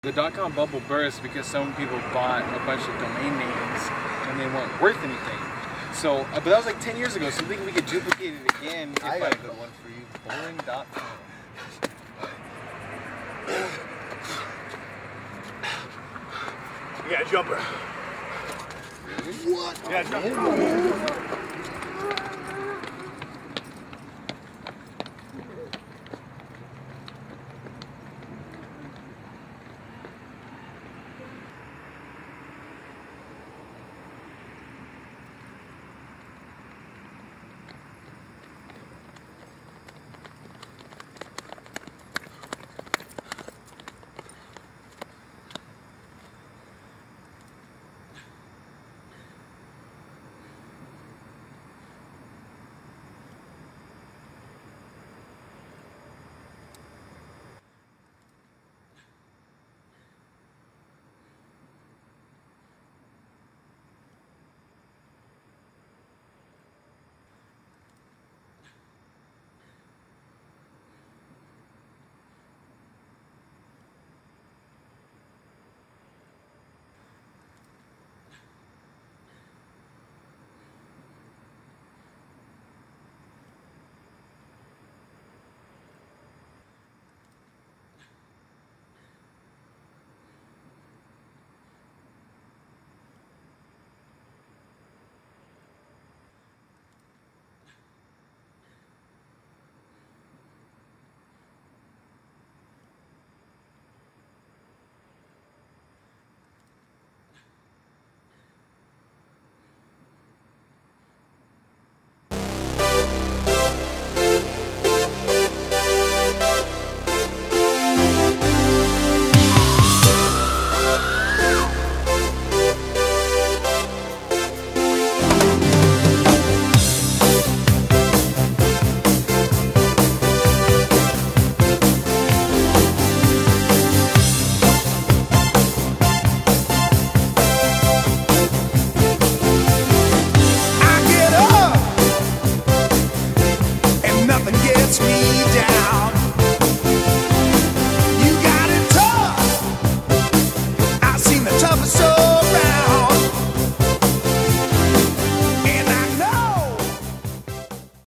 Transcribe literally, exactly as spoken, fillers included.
The dot-com bubble burst because some people bought a bunch of domain names and they weren't worth anything. So, uh, but that was like ten years ago, so I think we could duplicate it again. If I got I, a good one for you. Bowling dot com. You got a jumper. What? Yeah, jumper.